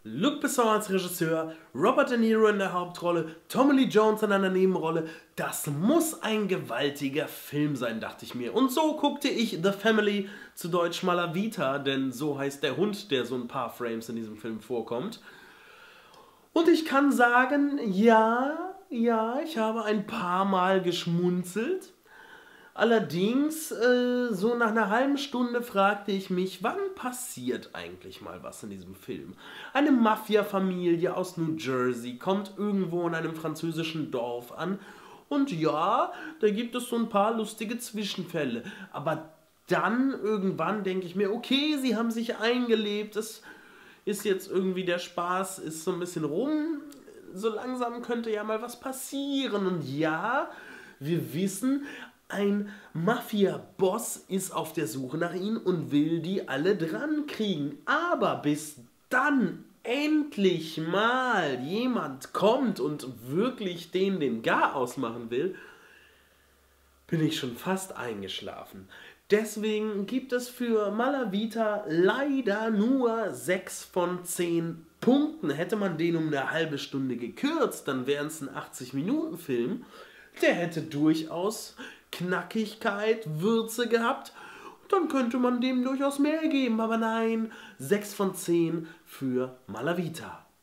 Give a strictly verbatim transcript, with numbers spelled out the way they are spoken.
Luc Besson als Regisseur, Robert De Niro in der Hauptrolle, Tommy Lee Jones in einer Nebenrolle. Das muss ein gewaltiger Film sein, dachte ich mir. Und so guckte ich The Family, zu Deutsch Malavita, denn so heißt der Hund, der so ein paar Frames in diesem Film vorkommt. Und ich kann sagen, ja, ja, ich habe ein paar Mal geschmunzelt. Allerdings, äh, so nach einer halben Stunde fragte ich mich, wann passiert eigentlich mal was in diesem Film? Eine Mafia-Familie aus New Jersey kommt irgendwo in einem französischen Dorf an und ja, da gibt es so ein paar lustige Zwischenfälle. Aber dann irgendwann denke ich mir, okay, sie haben sich eingelebt, es ist jetzt irgendwie der Spaß, ist so ein bisschen rum, so langsam könnte ja mal was passieren. Und ja, wir wissen, ein Mafia-Boss ist auf der Suche nach ihnen und will die alle dran kriegen. Aber bis dann endlich mal jemand kommt und wirklich den den Garaus machen will, bin ich schon fast eingeschlafen. Deswegen gibt es für Malavita leider nur sechs von zehn Punkten. Hätte man den um eine halbe Stunde gekürzt, dann wären es ein achtzig-Minuten-Film. Der hätte durchaus Knackigkeit, Würze gehabt. Dann könnte man dem durchaus mehr geben. Aber nein, sechs von zehn für Malavita.